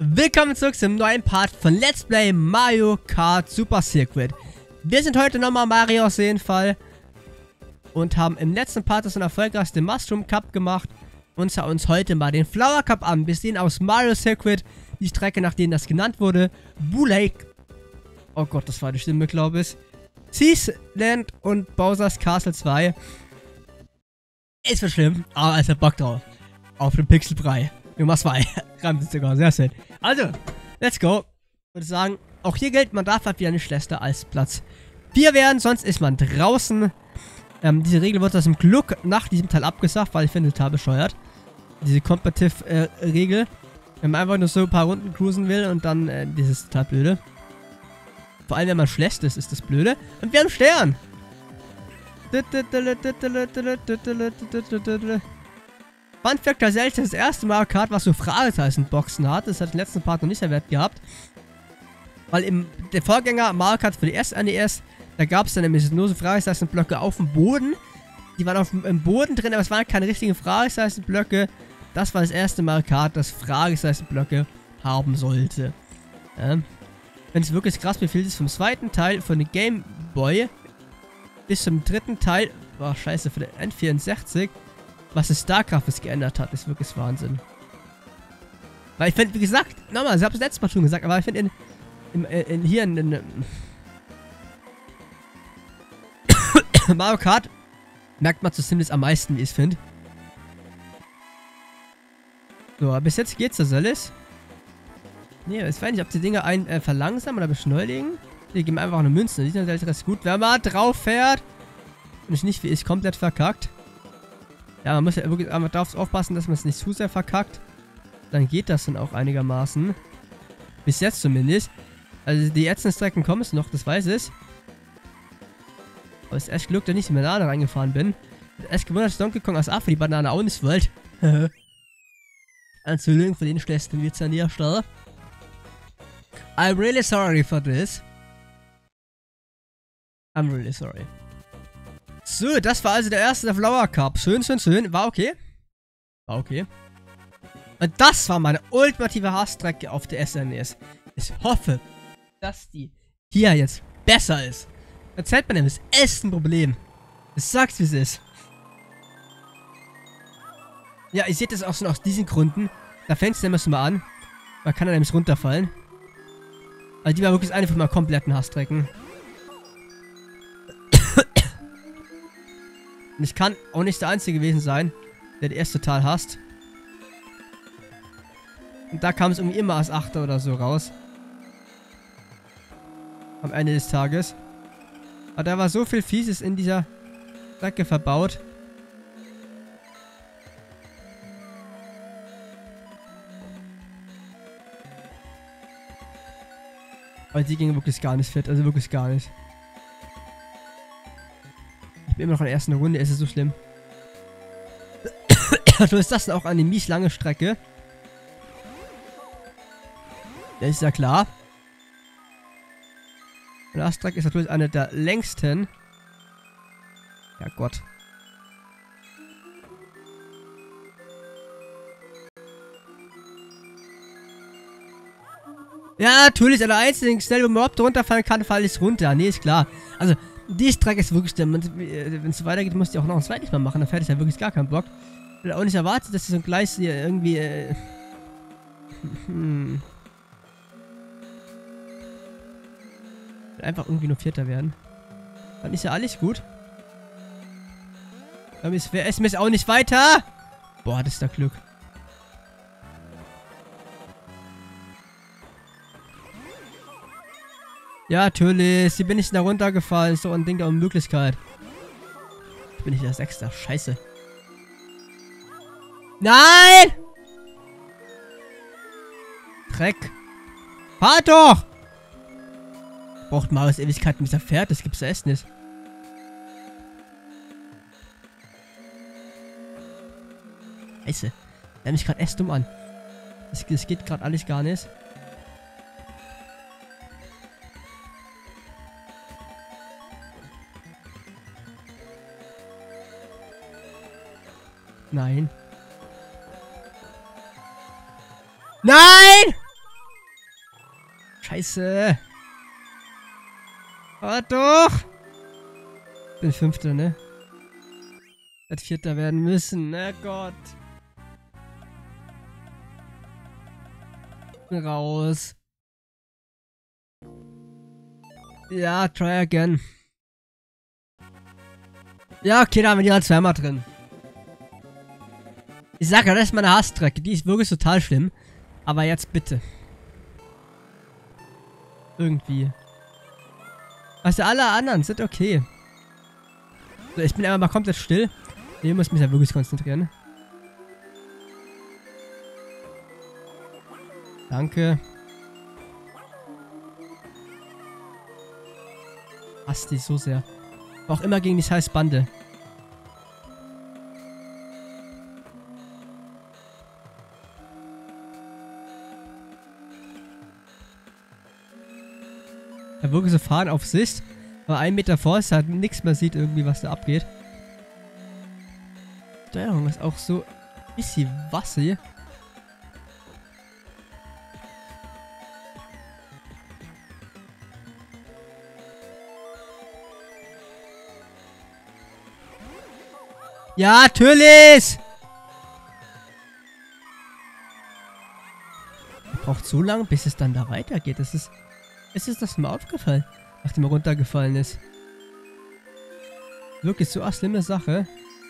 willkommen zurück zum neuen Part von Let's Play Mario Kart Super Circuit. Wir sind heute nochmal Mario auf jeden Fall und haben im letzten Part das erfolgreichste Mushroom Cup gemacht und schauen uns heute mal den Flower Cup an. Wir sehen aus Mario Circuit die Strecke, nachdem das genannt wurde, Boo Lake. Oh Gott, das war die Stimme, glaube ich. Seasland und Bowser's Castle 2. Ist so schlimm, aber es hat Bock drauf. Auf den Pixelbrei. Nummer 2. Rammt sogar, sehr schön. Also, let's go. Ich würde sagen, auch hier gilt, man darf halt wieder nicht schlechter als Platz 4 werden, sonst ist man draußen. Diese Regel wird aus dem Glück nach diesem Teil abgesagt, weil ich finde total bescheuert. Diese Competitive-Regel. Wenn man einfach nur so ein paar Runden cruisen will und dann, das ist total blöde. Vor allem, wenn man schlecht ist, ist das blöde. Und wir haben Stern. Fun Fact, tatsächlich das erste Mario Kart, was so Fragezeichen-Boxen hat. Das hat im letzten Part noch nicht erwähnt gehabt. Weil der Vorgänger Mario Kart für die SNES, da gab es dann nämlich nur so Fragezeichen-Blöcke auf dem Boden. Die waren im Boden drin, aber es waren keine richtigen Fragezeichen-Blöcke. Das war das erste Mario Kart, das Fragezeichen-Blöcke haben sollte. Wenn es wirklich krass befehlt ist, vom zweiten Teil von dem Game Boy bis zum dritten Teil, boah, scheiße, für den N64, was das StarCraft geändert hat, ist wirklich Wahnsinn. Weil ich finde, wie gesagt, nochmal, ich habe es letztes Mal schon gesagt, aber ich finde hier in Mario Kart merkt man so ziemlich am meisten, wie ich es finde. So, bis jetzt geht's das alles. Nee, ich weiß nicht, ob die Dinge verlangsamen oder beschleunigen. Die geben einfach eine Münze. Die sind natürlich recht gut, wenn man drauf fährt. Und ich nicht wie ich komplett verkackt. Ja, man muss ja wirklich einmal drauf aufpassen, dass man es nicht zu sehr verkackt. Dann geht das dann auch einigermaßen. Bis jetzt zumindest. Also die letzten Strecken kommen es noch, das weiß ich. Aber es ist echt Glück, dass ich nicht in die Banane reingefahren bin. Echt gewundert, dass Donkey Kong als Affe die Banane auch nicht wollte. Entschuldigung für den schlechten Witz an der Stelle. I'm really sorry for this. I'm really sorry. So, das war also der erste Flower Cup. Schön, schön, schön. War okay. War okay. Und das war meine ultimative Hassstrecke auf der SNES. Ich hoffe, dass die hier jetzt besser ist. Erzählt mir nämlich, es ist ein Problem. Ich sag's, wie es ist. Ja, ihr seht das auch schon aus diesen Gründen. Da fängt es nämlich schon mal an. Man kann da nämlich runterfallen. Also die war wirklich eine von meinen kompletten Hassstrecken. Und ich kann auch nicht der Einzige gewesen sein, der die erste total hasst. Und da kam es irgendwie immer als Achter oder so raus. Am Ende des Tages. Aber da war so viel Fieses in dieser Strecke verbaut. Weil die ging wirklich gar nicht fit, also wirklich gar nicht. Ich bin immer noch in der ersten Runde, ist es so schlimm. So ist das denn auch eine mies lange Strecke. Das ist ja klar. Die erste Strecke ist natürlich eine der längsten. Ja Gott. Ja, natürlich, an der einzigen Stelle, wo man überhaupt runterfallen kann, falle ich runter. Nee, ist klar. Also, die Strecke ist wirklich schlimm. Wenn es so weitergeht, muss ich auch noch ein zweites Mal machen. Dann fertig, ja wirklich gar keinen Bock. Ich hätte auch nicht erwartet, dass sie so gleich hier irgendwie, einfach irgendwie nur Vierter werden. Dann ist ja alles gut. Dann ist es auch nicht weiter. Boah, das ist da Glück. Ja, natürlich. Hier bin ich da runtergefallen. Ist doch ein Ding der Unmöglichkeit. Ich bin nicht der Sechster. Scheiße. Nein! Dreck. Fahr doch! Braucht mal aus Ewigkeiten mit dieser Pferd. Das gibt's ja echt nicht. Scheiße. Der mich gerade echt dumm an. Das geht gerade alles gar nicht. Nein. Nein! Scheiße. Oh, doch. Ich bin 5. ne? Hätte 4. werden müssen. Na Gott. Bin raus. Ja, try again. Ja, okay, da haben wir die halt zweimal drin. Ich sag ja, das ist meine Hassstrecke. Die ist wirklich total schlimm. Aber jetzt bitte. Irgendwie. Also alle anderen sind okay. So, ich bin einfach mal komplett still. Ich muss mich ja wirklich konzentrieren. Danke. Hasst die so sehr. Auch immer gegen die scheiß Bande. Ja, wirklich so fahren auf Sicht. Aber 1 Meter vor ist halt nichts mehr sieht irgendwie, was da abgeht. Steuerung ist auch so bisschen wassig. Ja, natürlich! Braucht so lange, bis es dann da weitergeht. Es ist das mal aufgefallen, nachdem er runtergefallen ist. Wirklich so eine schlimme Sache.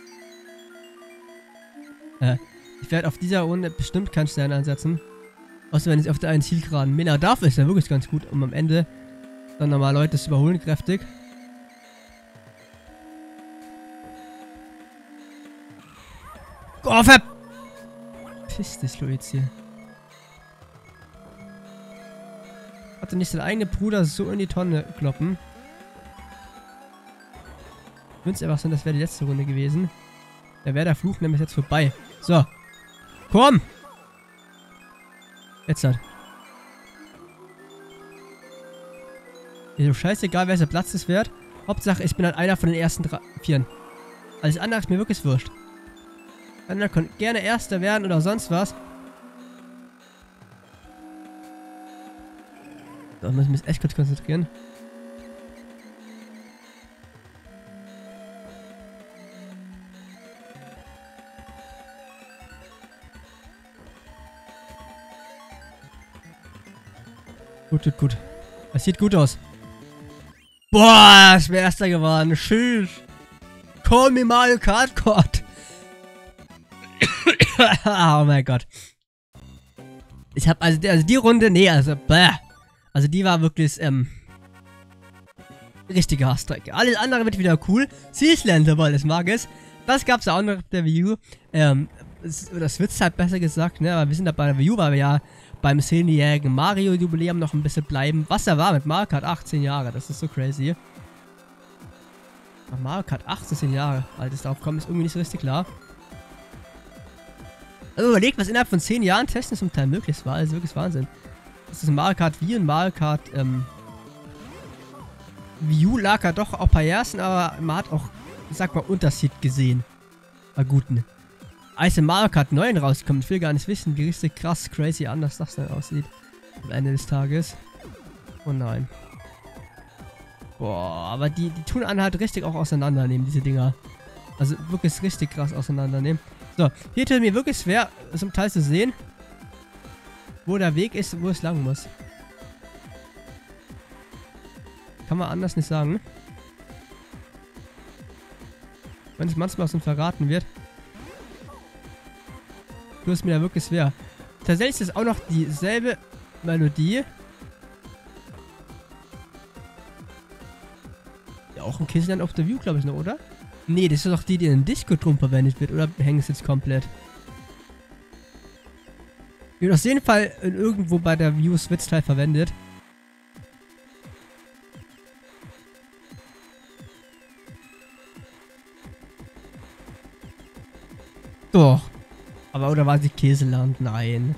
Ich werde auf dieser Runde bestimmt keinen Stern einsetzen. Außer wenn ich auf der einen Zielgeraden bin. Aber dafür ist er wirklich ganz gut, um am Ende dann nochmal Leute zu überholen, kräftig. Oh, verpiss dich, Luizia. Hatte nicht sein eigener Bruder so in die Tonne kloppen. Ich wünsche einfach so, das wäre die letzte Runde gewesen. Da wäre der Fluch nämlich jetzt vorbei. So. Komm! Jetzt halt. Ist so scheißegal, welcher Platz es wird. Hauptsache, ich bin halt einer von den ersten 4. Alles andere ist mir wirklich wurscht. Andere können gerne Erster werden oder sonst was. Da muss ich mich echt kurz konzentrieren. Gut. Das sieht gut aus. Boah, ich bin Erster geworden. Tschüss. Call me Mario Kart God. Oh mein Gott. Ich hab also die Runde, nee, also also die war wirklich, richtige Hassstrecke. Alles andere wird wieder cool. Seaslander, weil das mag es. Das gab's auch noch auf der Wii U. Das wird's halt besser gesagt, ne, aber wir sind da bei der Wii U, weil wir ja beim 10-jährigen Mario-Jubiläum noch ein bisschen bleiben. Was er war mit Mario Kart 18 Jahre, das ist so crazy. Mario Kart 18 Jahre, altes drauf kommen, ist irgendwie nicht so richtig klar. Also überlegt, was innerhalb von 10 Jahren Testen zum Teil möglich war. Also wirklich Wahnsinn. Das ist Mario Kart Wii und Mario Kart Wii U lag ja doch auch ein paar Jahren, aber man hat auch, ich sag mal, Unterschied gesehen. Bei guten. Als in Mario Kart 9 rauskommt, ich will gar nicht wissen, wie richtig krass, crazy anders das dann aussieht. Am Ende des Tages. Oh nein. Boah, aber die tun einen halt richtig auch auseinandernehmen, diese Dinger. Also wirklich richtig krass auseinandernehmen. So, hier tut mir wirklich schwer, zum Teil zu sehen, wo der Weg ist, wo es lang muss. Kann man anders nicht sagen. Wenn es manchmal so verraten wird. Tut es mir da wirklich schwer. Tatsächlich ist es auch noch dieselbe Melodie. Ja, auch ein Kissland auf der View, glaube ich noch, oder? Nee, das ist doch die in den Disco-Drum verwendet wird, oder hängen es jetzt komplett? Wird auf jeden Fall irgendwo bei der View Switch-Teil verwendet. Doch. Aber oder war sie Käseland? Nein.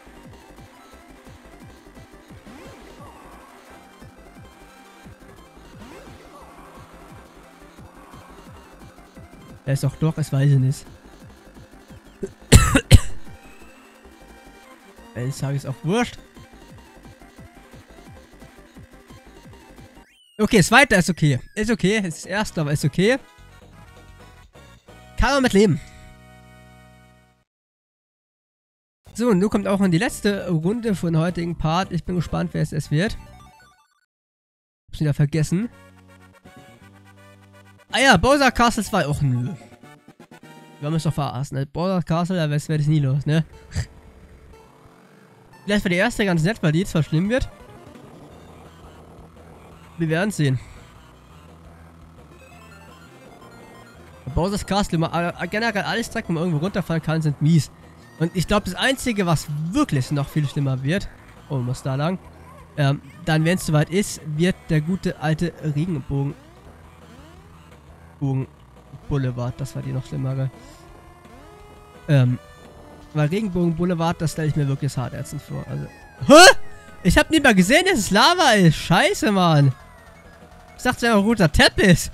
Er ist auch doch, es weiß ich nicht. Ich sage es auch wurscht. Okay, das zweite ist okay. Ist okay. Ist das erste, aber ist okay. Kann man mit leben. So, und nun kommt auch noch die letzte Runde von dem heutigen Part. Ich bin gespannt, wer es wird. Hab's wieder vergessen. Ah ja, Bowser Castle 2. Och nö. Wir haben uns doch verarscht, ne? Bowser Castle, da wäre das nie los, ne? Vielleicht war die erste ganz nett, weil die zwar schlimm wird. Wir werden sehen. Bowser's Castle, generell alles Dreck, wo man irgendwo runterfallen kann, sind mies. Und ich glaube, das Einzige, was wirklich noch viel schlimmer wird, oh, muss da lang, dann, wenn es soweit ist, wird der gute alte Regenbogen Boulevard, das war die noch schlimmere. Weil Regenbogen Boulevard, das stelle ich mir wirklich hart ätzend vor. Also. Hä? Ich hab nicht mal gesehen, dass es Lava ist. Scheiße, Mann. Ich dachte, es wäre ein roter Teppich.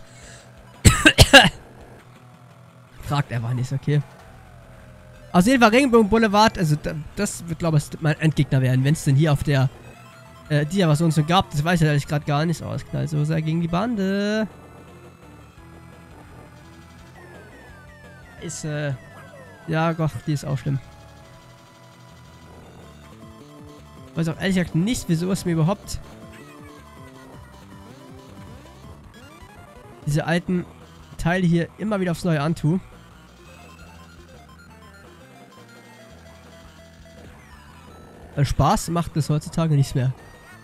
Fragt einfach nicht, okay. Auf jeden Fall Regenbogen Boulevard, also das wird, glaube ich, mein Endgegner werden, wenn es denn hier auf der, die ja was uns so gab, das weiß ich ehrlich gerade gar nicht. Oh, es knallt so sehr gegen die Bande. Ist, ja, Gott, die ist auch schlimm. Ich weiß auch ehrlich gesagt nicht, wieso es mir überhaupt diese alten Teile hier immer wieder aufs Neue antue. Spaß macht das heutzutage nicht mehr.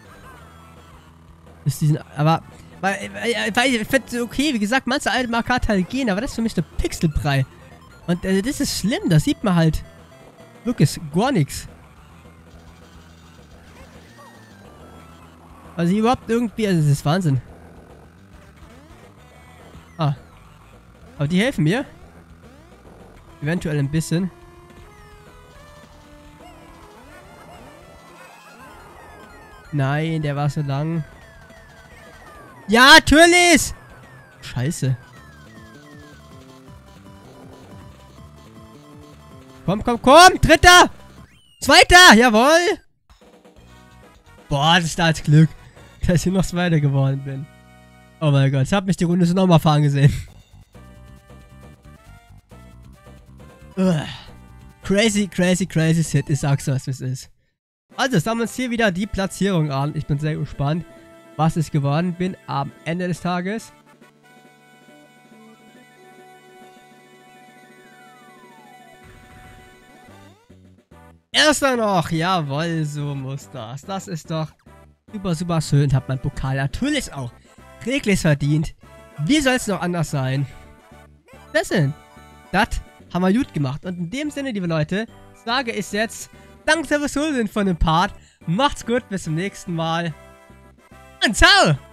Ist diesen, aber, weil ich finde, okay, wie gesagt, manche alte Arcade-Teile gehen, aber das ist für mich der Pixelbrei. Und das ist schlimm, da sieht man halt wirklich gar nichts. Also überhaupt irgendwie, also das ist Wahnsinn. Ah. Aber die helfen mir. Eventuell ein bisschen. Nein, der war so lang. Ja, natürlich! Scheiße. Komm, komm, komm! Dritter! Zweiter! Jawohl! Boah, das ist da als Glück, dass ich noch Zweiter geworden bin. Oh mein Gott, ich hab mich die Runde so nochmal fahren gesehen. Crazy, crazy, crazy shit. Ich sag's, was es ist. Also, sammeln uns hier wieder die Platzierung an. Ich bin sehr gespannt, was ich geworden bin am Ende des Tages. Erster noch. Jawohl, so muss das. Das ist doch super, super schön. Hab mein Pokal natürlich auch reglich verdient. Wie soll es noch anders sein? Das haben wir gut gemacht. Und in dem Sinne, liebe Leute, sage ich jetzt danke fürs Zusehen von dem Part. Macht's gut, bis zum nächsten Mal. Und ciao!